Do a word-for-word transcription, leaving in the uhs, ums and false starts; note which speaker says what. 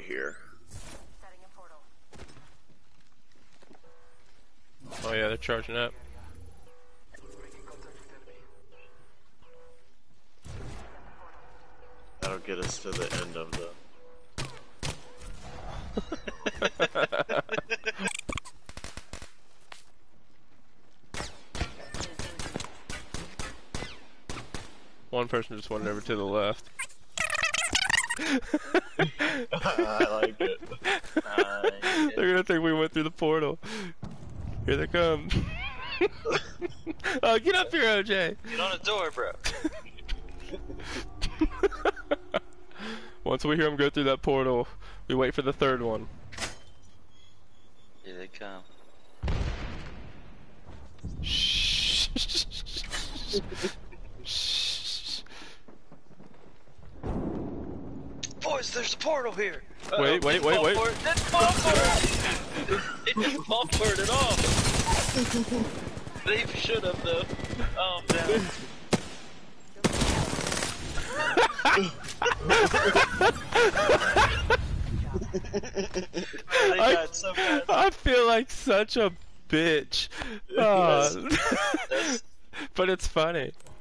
Speaker 1: here.
Speaker 2: Oh yeah, they're charging up.
Speaker 1: That'll get us to the end of the...
Speaker 2: One person just went over to the left.
Speaker 1: I like it. I like it.
Speaker 2: They're gonna think we went through the portal. Here they come. Oh, get up here, O J!
Speaker 3: Get on the door, bro.
Speaker 2: Once we hear them go through that portal, we wait for the third one.
Speaker 3: Here they come.
Speaker 2: Shh.
Speaker 3: Boys, there's a portal here. Uh,
Speaker 2: Wait, wait, wait, wait.
Speaker 3: Didn't fall for it. It didn't fall for it at all. They should have though. Oh damn. They
Speaker 2: I,
Speaker 3: died so bad.
Speaker 2: I feel like such a bitch. Uh, but it's funny.